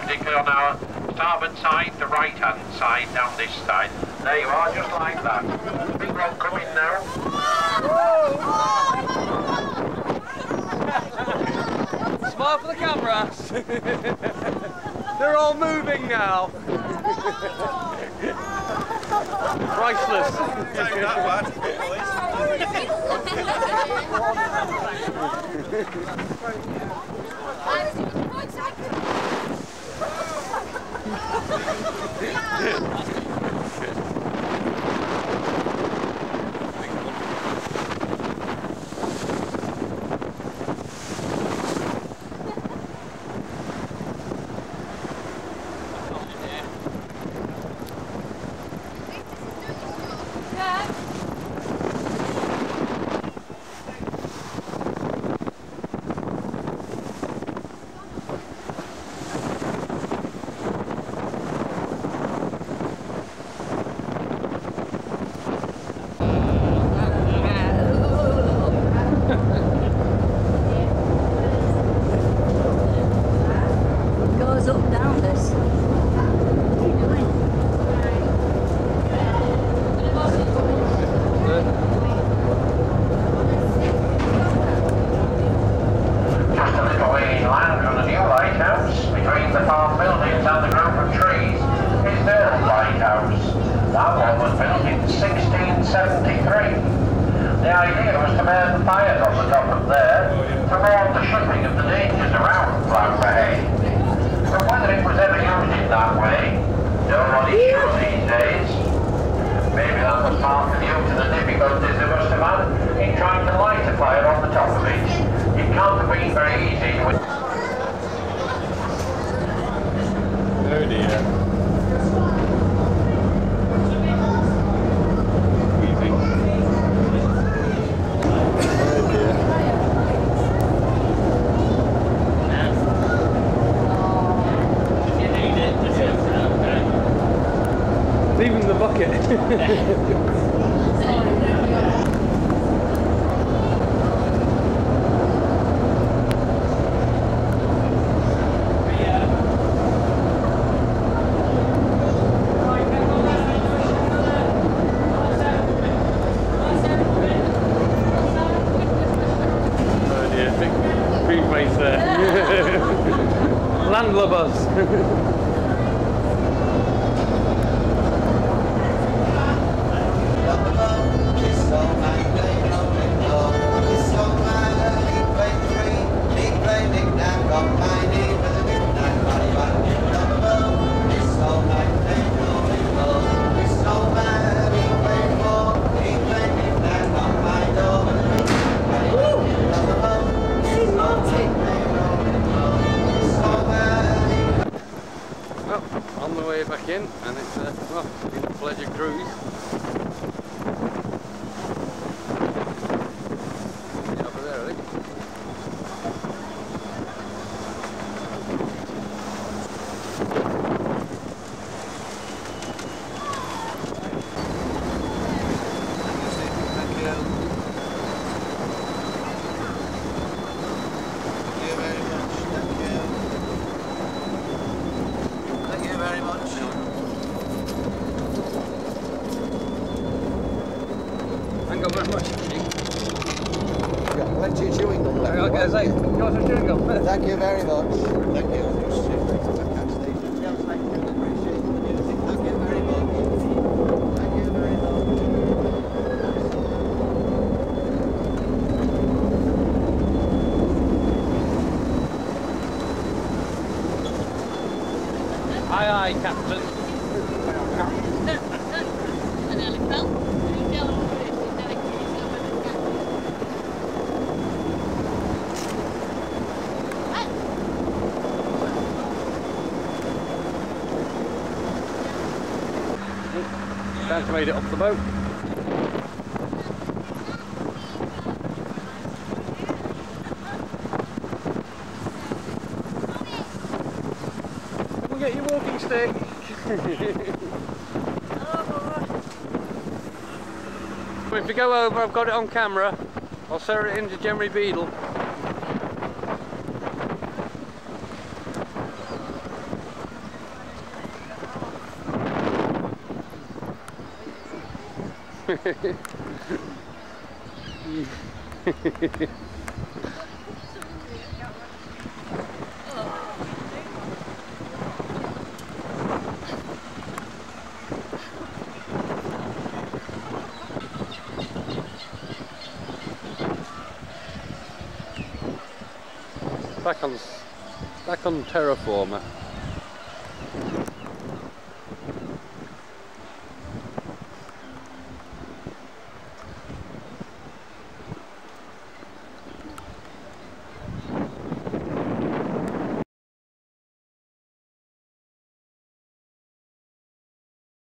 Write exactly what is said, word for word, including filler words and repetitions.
perpendicular on our starboard side, the right hand side, down this side. There you are, just like that. Big rock coming now. Smile for the camera. They're all moving now. Priceless. Take that one, Leaving the bucket. Oh dear, big green face there. Landlubbers. Back in, and it's uh, well, been a pleasure cruise. Yeah, over there, I think. Thank you. Thank you very much. Thank you. Thank you very much. Thank you very much. Yeah, plenty of chewing gum left. I was going to say, you want some chewing gum? Thank you very much. Thank you. Thank you very much. Thank you very much. Aye, aye, Captain. Dan's made it off the boat. Come and get your walking stick. If you go over, I've got it on camera. I'll serve it into Jeremy Beadle. Back on, back on terraformer.